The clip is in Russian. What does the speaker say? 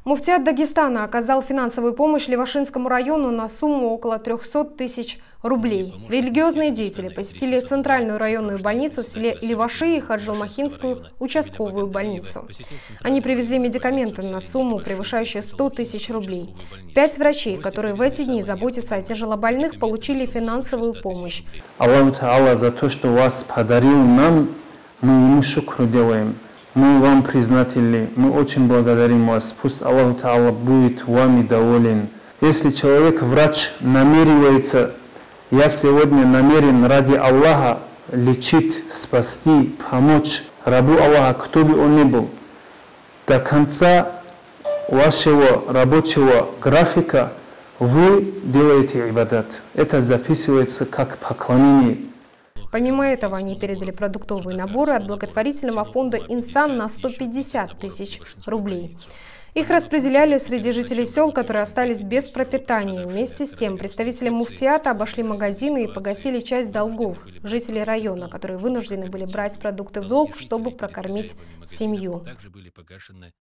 Муфтиат Дагестана оказал финансовую помощь Левашинскому району на сумму около 300 тысяч рублей. Религиозные деятели посетили центральную районную больницу в селе Леваши и Хаджалмахинскую участковую больницу. Они привезли медикаменты на сумму, превышающую 100 тысяч рублей. 5 врачей, которые в эти дни заботятся о тяжелобольных, получили финансовую помощь. Аллаху Та'ала за то, что вас подарил нам, мы ему шукру делаем. Мы вам признательны, мы очень благодарим вас. Пусть Аллах Та'ала будет вами доволен. Если человек, врач, намеревается, я сегодня намерен ради Аллаха лечить, спасти, помочь рабу Аллаха, кто бы он ни был, до конца вашего рабочего графика вы делаете ибадат. Это записывается как поклонение. Помимо этого, они передали продуктовые наборы от благотворительного фонда «Инсан» на 150 тысяч рублей. Их распределяли среди жителей сел, которые остались без пропитания. Вместе с тем, представители муфтиата обошли магазины и погасили часть долгов жителей района, которые вынуждены были брать продукты в долг, чтобы прокормить семью.